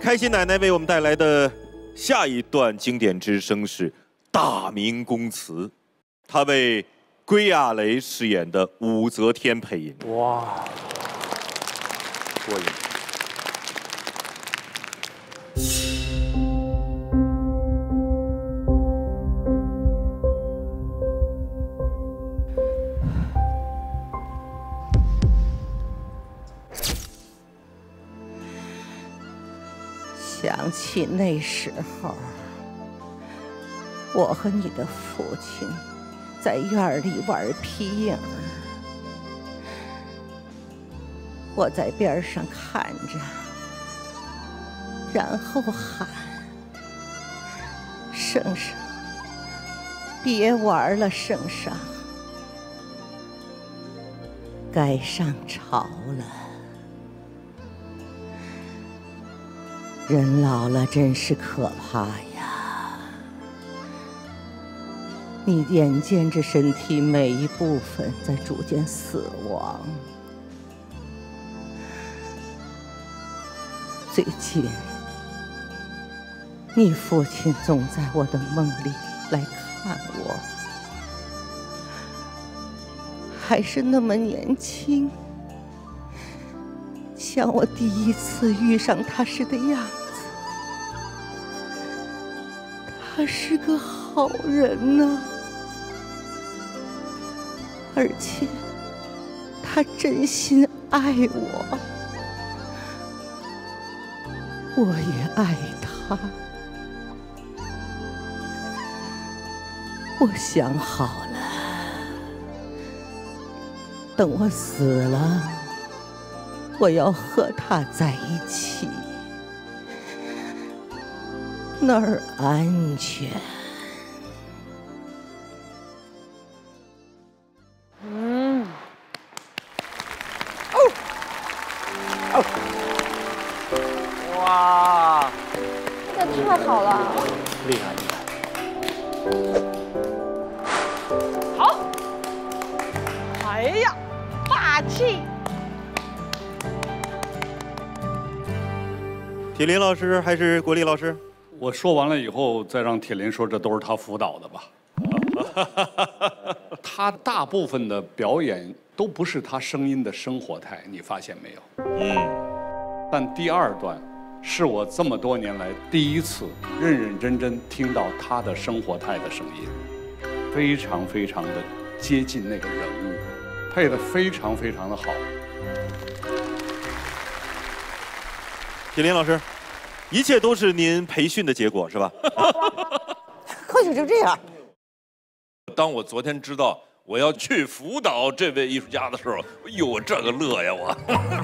开心奶奶为我们带来的下一段经典之声是《大明宫词》，她为归亚蕾饰演的武则天配音。 哇，过瘾！ 想起那时候，我和你的父亲在院里玩皮影，我在边上看着，然后喊：“圣上，别玩了，圣上，该上朝了。”人老了真是可怕呀！你眼见着身体每一部分在逐渐死亡。最近，你父亲总在我的梦里来看我，还是那么年轻，像我第一次遇上他时的样子。他是个好人呐，而且他真心爱我，我也爱他。我想好了，等我死了，我要和他在一起，那儿安全。 哇， 这太好了！ 厉害厉害！ 好，哎呀，霸气！ 铁林老师还是国立老师？ 我说完了以后，再让铁林说这都是他辅导的吧。他大部分的表演都不是他声音的生活态，你发现没有？但第二段是我这么多年来第一次认认真真听到他的生活态的声音，非常非常的接近那个人物，配得非常非常的好。 铁林老师，一切都是您培训的结果，是吧？ 或许就这样。 当我昨天知道我要去辅导这位艺术家的时候，哎呦，我这个乐呀我！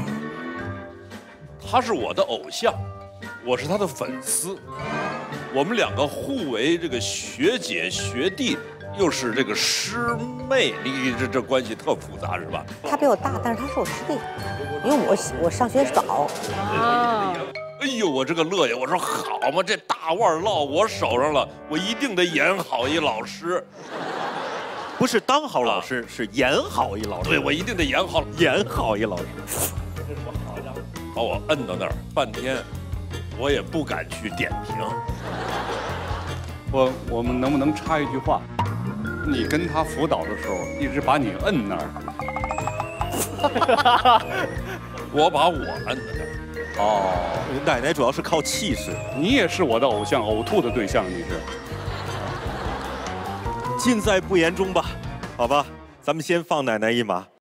他是我的偶像，我是他的粉丝，我们两个互为这个学姐学弟，又是这个师妹，你这关系特复杂是吧？ 他比我大，但是他是我师弟，因为我上学早。 啊！ 哎呦，我这个乐呀！我说好嘛，这大腕落我手上了，我一定得演好一老师。 不是当好老师，是演好一老师。 对，我一定得演好， 演好一老师。 这是我好家伙，把我摁到那儿半天，我也不敢去点评。 我们能不能插一句话？你跟他辅导的时候，一直把你摁那儿。 我把我摁在那儿。 哦，奶奶主要是靠气势。 你也是我的偶像，呕吐的对象，你是。 尽在不言中吧，好吧，咱们先放奶奶一马。